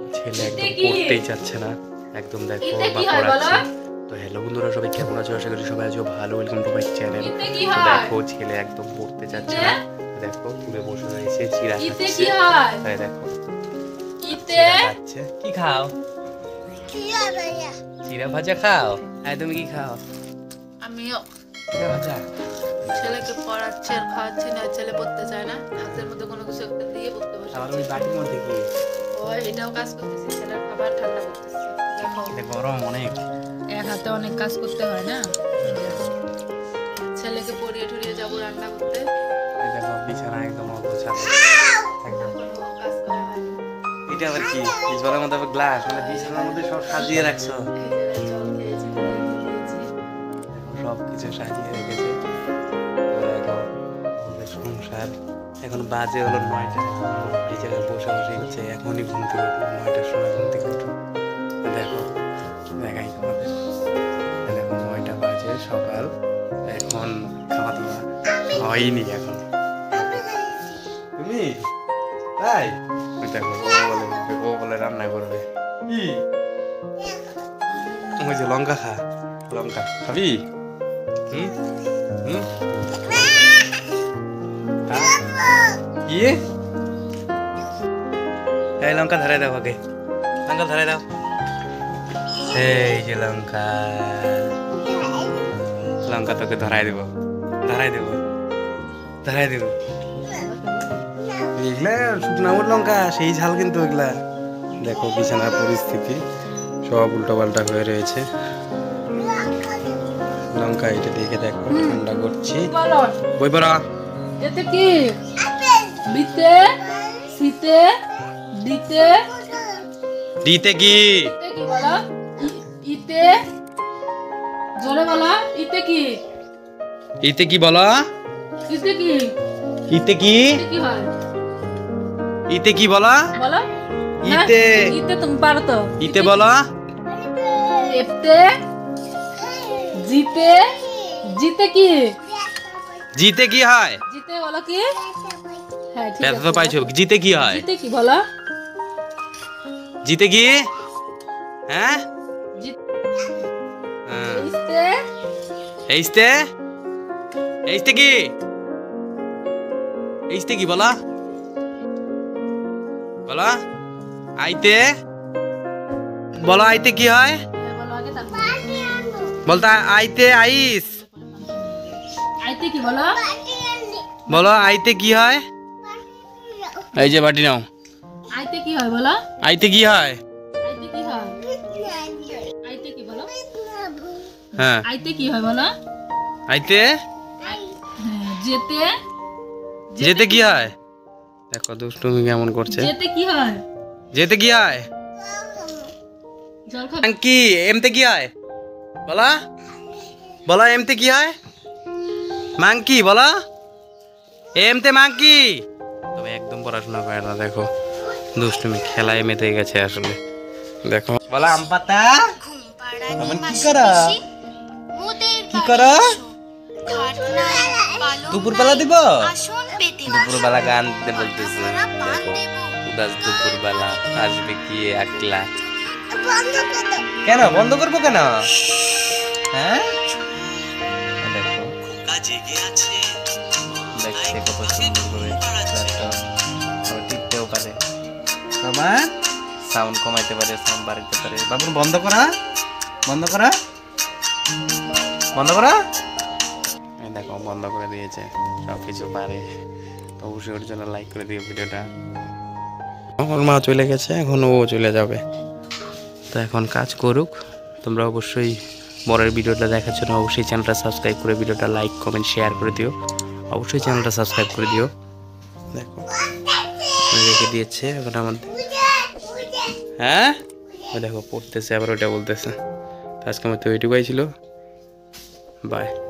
ছেলে একদম পড়তেই চাচ্ছে না একদম। দেখো বা পড়াচ্ছে। তো হ্যালো বন্ধুরা, সবাই কেমন আছো? আশা করি সবাই আছো ভালো। Welcome to my channel. তো দেখো ছেলে একদম পড়তে চাচ্ছে না। দেখো তুলে বসে রয়েছে, চিড়া খাচ্ছে। তাই দেখো চিড়া খাচ্ছে। কি খাও? চিড়া ভাজা খাও। হ্যাঁ তুমি কি খাও? আমিও চিড়া ভাজা। ছেলেকে পড়াচ্ছি আর খাওয়াচ্ছি না, ছেলে পড়তে চায় না। হাতের মধ্যে কোনো কিছু একটা দিয়ে পড়তে বসে। আর ওই বাটির মধ্যে কি? ওই এটাও কাজ করতেছি, ছেলের খাবার ঠান্ডা করতেছি। দেখো এটা গরম অনেক। এক হাতে অনেক কাজ করতে হয় না। ছেলেকে পড়িয়ে ঠুরিয়ে যাবো রান্না করতে। এই দেখো বিছানা একদম অগোছালো। একদম কাজ করা হয়। এটা আবার কি? বিছানার মধ্যে আবার গ্লাস, মানে বিছানার মধ্যে সব সাজিয়ে রাখছো। জল খেয়েছি, সব কিছু সাজিয়ে রেখেছে। সংসার এখন বাজে হলো 9টা। এই জায়গায় বসে বসে হচ্ছে এখনই ঘুম থেকে উঠলো। 9টার সময় ঘুম থেকে উঠলো। দেখো দেখাই তোমাদের। দেখো 9টা বাজে সকাল। এখন খাওয়া দাওয়া হয়নি এখন। তুমি তাই দেখো ও বলে রান্না করবে কি? ওই যে লঙ্কা খা, লঙ্কা খাবি? হুম হুম কি? এই লঙ্কা ধরে দাও আগে, লঙ্কা ধরে দাও। এই যে লঙ্কা, লঙ্কা তোকে ধরাই দেবো, ধরাই দেবো, ধরাই দেবো। এগুলা শুকনা লঙ্কা, সেই ঝাল কিন্তু এগুলা। দেখো বিছানার পরিস্থিতি সব উল্টো পাল্টা হয়ে রয়েছে। লঙ্কা এটা দেখে দেখো ঠান্ডা করছি। বই পড়া। এতে কি? বিতে সিতে দিতে দিতে কি? কি বলো? ইতে জোরে বলো। ইতে কি? ইতে কি বলো? ইতে কি? ইতে কি? কি হয়? ইতে কি বলো? বলো। ইতে ইতে তুমি পারো তো। ইতে বলো। এতে জিতে জিতে কি? জিতে কি হয়? জিতে বলো কি? হ্যাঁ ঠিক ব্যথা আছে। তো পাইছো। জিতে কি হয়? জিতে কি বলো? জিতে কি? হ্যাঁ ইস্তে এইস্তে এইস্তে কি? এইস্তে কি বলা? বলা আইতে বলো। আইতে কি হয়? বলো আগে তারপর বলতা আইতে আইস। আইতে কি বলো? বলো আইতে কি হয়? এই যে বাটি নাও। আইতে কি হয় বলো? আইতে কি হয়? আইতে কি হয়? আইতে কি বলো? হ্যাঁ আইতে কি হয় বলো? আইতে হ্যাঁ, যেতে যেতে কি হয়? দেখো দুষ্টুমি কেমন করছে। যেতে কি হয়? যেতে কি হয়? জল খাও। কি এমতে কি হয়? বলা বলা এমতে কি হয়? মাংকি বলা। এমতে মাংকি। তবে একদম পড়াশোনা করে না। দেখো দুষ্টুমি খেলায় মেতে গেছে আসলে। দেখো বলা আম পাতা। কি করো? কি করো? দুপুরবেলা দিব? দুপুরবেলা গান দিতে বলতেছে। উদাস দুপুরবেলা আসবে কি একলা। কেন বন্ধ করবো কেন? হ্যাঁ দেখো দেখতে কত সুন্দর করে টিপতেও পারে। বাবা সাউন্ড কমাইতে পারে, সাউন্ড বাড়াইতে পারে। বাবুর বন্ধ করা, বন্ধ করা, বন্ধ করা। দেখো বন্ধ করে দিয়েছে, সব কিছু পারে। তো অবশ্যই ওর জন্য লাইক করে দিও ভিডিওটা। ওর মা চলে গেছে, এখন ও চলে যাবে। তো এখন কাজ করুক। তোমরা অবশ্যই বরের ভিডিওটা দেখার জন্য অবশ্যই চ্যানেলটা সাবস্ক্রাইব করে ভিডিওটা লাইক কমেন্ট শেয়ার করে দিও। অবশ্যই চ্যানেলটা সাবস্ক্রাইব করে দিও। দেখো রেখে দিয়েছে এখন আমাদের। হ্যাঁ ওই দেখো পড়তেছে আবার ওইটা বলতেছে। তো আজকে আমার তো ওইটুকুই ছিল। বাই।